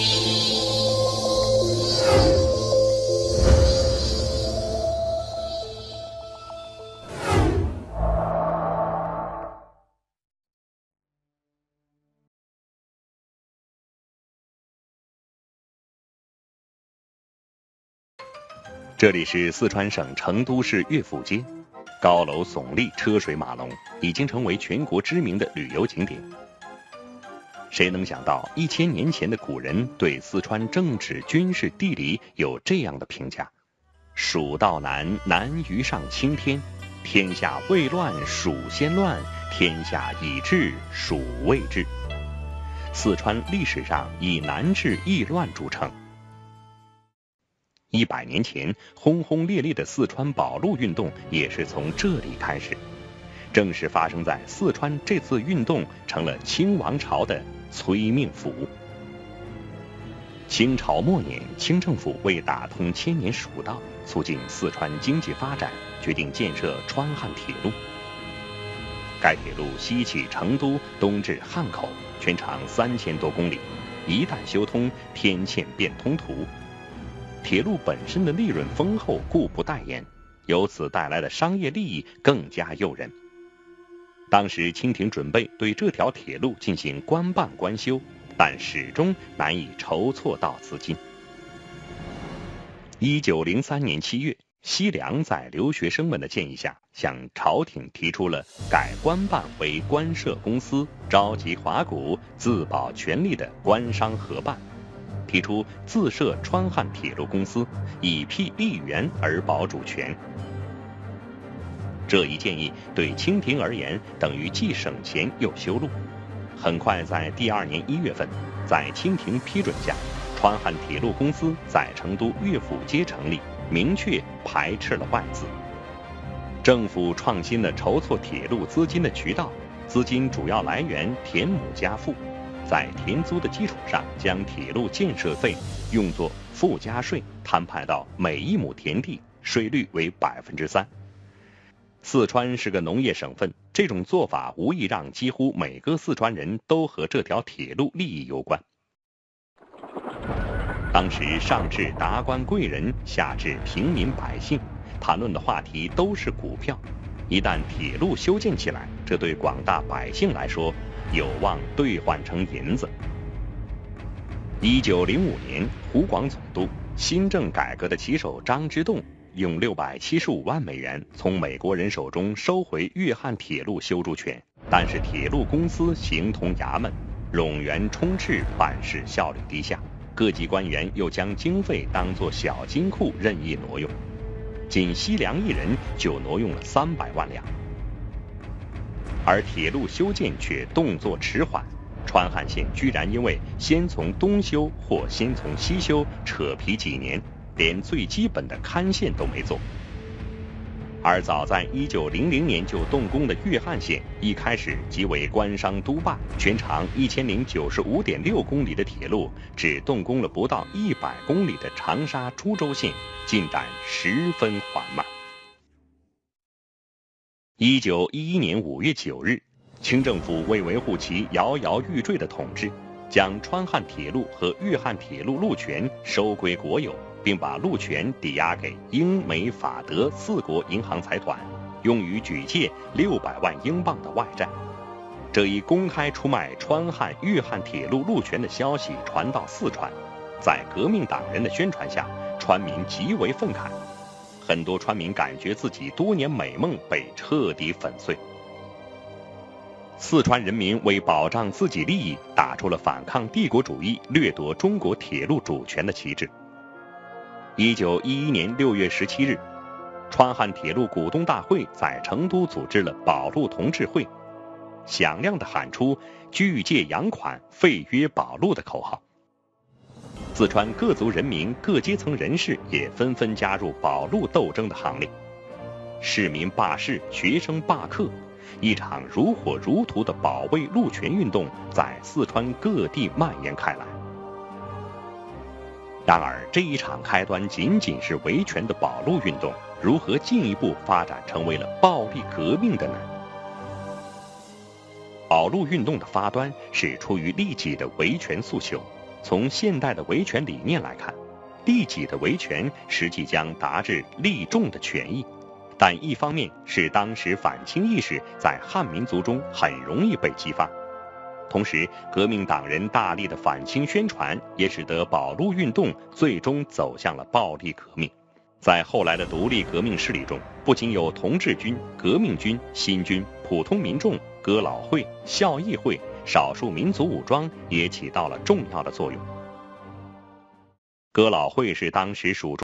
这里是四川省成都市乐府街，高楼耸立，车水马龙，已经成为全国知名的旅游景点。谁能想到1000年前的古人对四川政治、军事、地理有这样的评价：蜀道难，难于上青天；天下未乱，蜀先乱；天下已治，蜀未治。四川历史上以难治易乱著称。100年前，轰轰烈烈的四川保路运动也是从这里开始。正是发生在四川，这次运动成了清王朝的催命符。清朝末年，清政府为打通千年蜀道，促进四川经济发展，决定建设川汉铁路。该铁路西起成都，东至汉口，全长3000多公里，一旦修通，天堑变通途。铁路本身的利润丰厚，故不待言，由此带来的商业利益更加诱人。当时清廷准备对这条铁路进行官办官修，但始终难以筹措到资金。1903年7月，西凉在留学生们的建议下，向朝廷提出了改官办为官设公司，召集华贾，自保权利的官商合办，提出自设川汉铁路公司，以辟吏员而保主权。这一建议对清廷而言等于既省钱又修路。很快在第2年1月份，在清廷批准下，川汉铁路公司在成都乐府街成立，明确排斥了外资。政府创新了筹措铁路资金的渠道，资金主要来源田亩加赋，在田租的基础上，将铁路建设费用作附加税摊派到每1亩田地，税率为3%。四川是个农业省份，这种做法无疑让几乎每个四川人都和这条铁路利益有关。当时上至达官贵人，下至平民百姓，谈论的话题都是股票。一旦铁路修建起来，这对广大百姓来说有望兑换成银子。1905年，湖广总督、新政改革的旗手张之洞用675万美元从美国人手中收回粤汉铁路修筑权，但是铁路公司形同衙门，冗员充斥，办事效率低下，各级官员又将经费当作小金库任意挪用，仅西凉一人就挪用了300万两。而铁路修建却动作迟缓，川汉线居然因为先从东修或先从西修扯皮几年，连最基本的勘线都没做。而早在1900年就动工的粤汉线，一开始即为官商督办，全长1095.6公里的铁路，只动工了不到100公里的长沙株洲线，进展十分缓慢。1911年5月9日，清政府为维护其摇摇欲坠的统治，将川汉铁路和粤汉铁路路权收归国有，并把路权抵押给英美法德4国银行财团，用于举借600万英镑的外债。这一公开出卖川汉、粤汉铁路路权的消息传到四川，在革命党人的宣传下，川民极为愤慨。很多川民感觉自己多年美梦被彻底粉碎。四川人民为保障自己利益，打出了反抗帝国主义、掠夺中国铁路主权的旗帜。1911年6月17日，川汉铁路股东大会在成都组织了保路同志会，响亮地喊出拒借洋款、废约保路的口号。四川各族人民、各阶层人士也纷纷加入保路斗争的行列，市民罢市，学生罢课，一场如火如荼的保卫路权运动在四川各地蔓延开来。然而，这一场开端仅仅是维权的保路运动，如何进一步发展成为了暴力革命的呢？保路运动的发端是出于利己的维权诉求， 从现代的维权理念来看，利己的维权实际将达至利众的权益，但一方面是当时反清意识在汉民族中很容易被激发，同时革命党人大力的反清宣传也使得保路运动最终走向了暴力革命。在后来的独立革命势力中，不仅有同志军、革命军、新军、普通民众、哥老会、校议会、少数民族武装也起到了重要的作用。哥老会是当时蜀中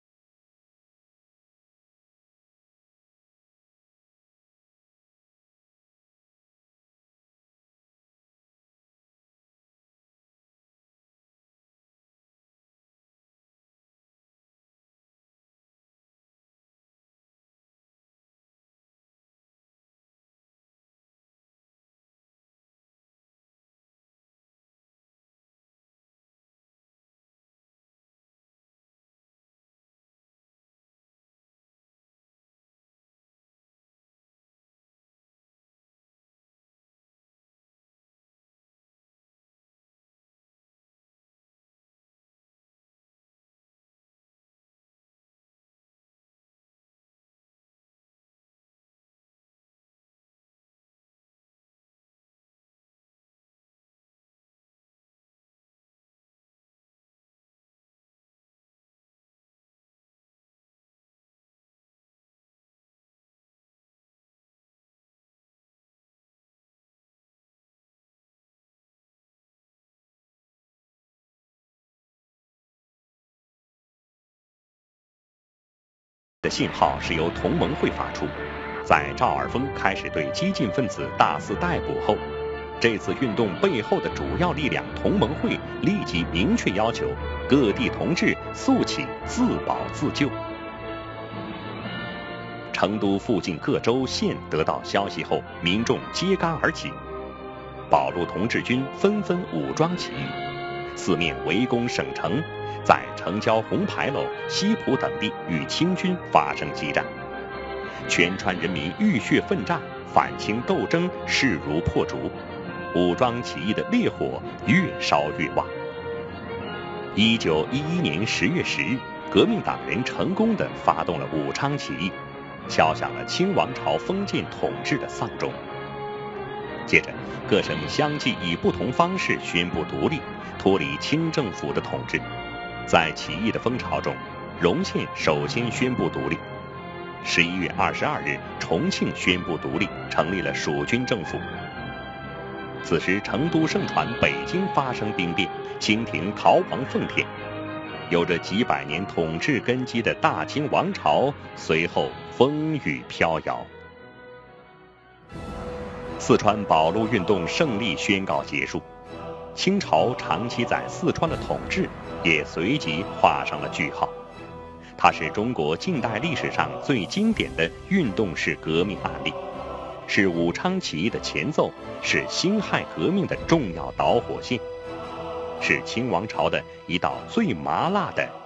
的信号是由同盟会发出。在赵尔丰开始对激进分子大肆逮捕后，这次运动背后的主要力量同盟会立即明确要求各地同志速起自保自救。成都附近各州县得到消息后，民众揭竿而起，保路同志军纷纷武装起义，四面围攻省城，在城郊红牌楼、西浦等地与清军发生激战，全川人民浴血奋战，反清斗争势如破竹，武装起义的烈火越烧越旺。1911年10月10日，革命党人成功地发动了武昌起义，敲响了清王朝封建统治的丧钟。接着，各省相继以不同方式宣布独立，脱离清政府的统治。在起义的风潮中，荣县首先宣布独立。11月22日，重庆宣布独立，成立了蜀军政府。此时，成都盛传北京发生兵变，清廷逃亡奉天，有着几百年统治根基的大清王朝随后风雨飘摇。四川保路运动胜利宣告结束，清朝长期在四川的统治也随即画上了句号。它是中国近代历史上最经典的运动式革命案例，是武昌起义的前奏，是辛亥革命的重要导火线，是清王朝的一道最麻辣的